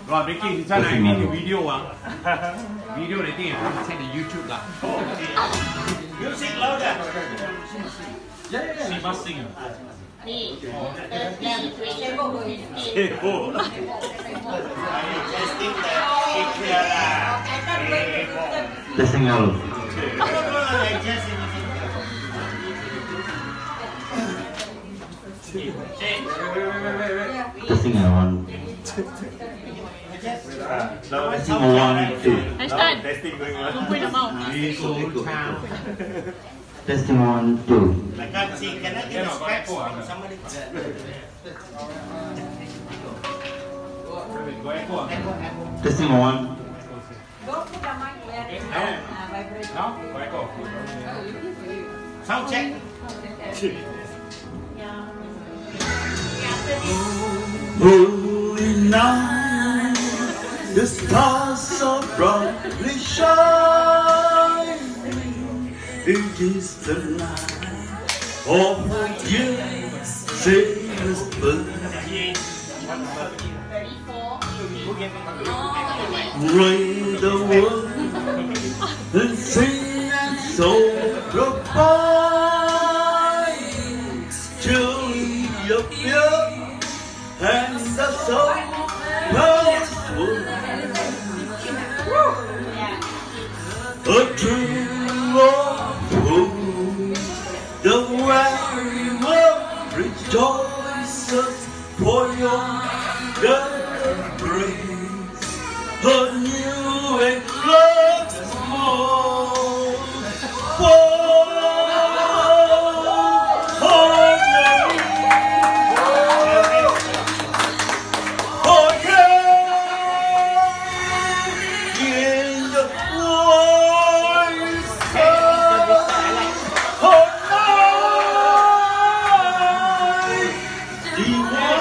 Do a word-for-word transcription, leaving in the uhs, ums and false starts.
哇，你記唔真係呢條 video 啊？video 你啲人可以 check 你 YouTube 啦。Music louder。She must sing. Me. Thirty, twenty, fifteen. Testing out. Testing out one. Testing one, two. Einstein. Không quên được không? Testing one, two. Testing one. Sound check. Holy night, the stars so brightly shine. It is the night of years, sailors burn. Rain the world and sing and so goodbye. Till your fear and the soul peaceful. A dream of hope, the weary world rejoices for your good grace. A new and glorious morn. The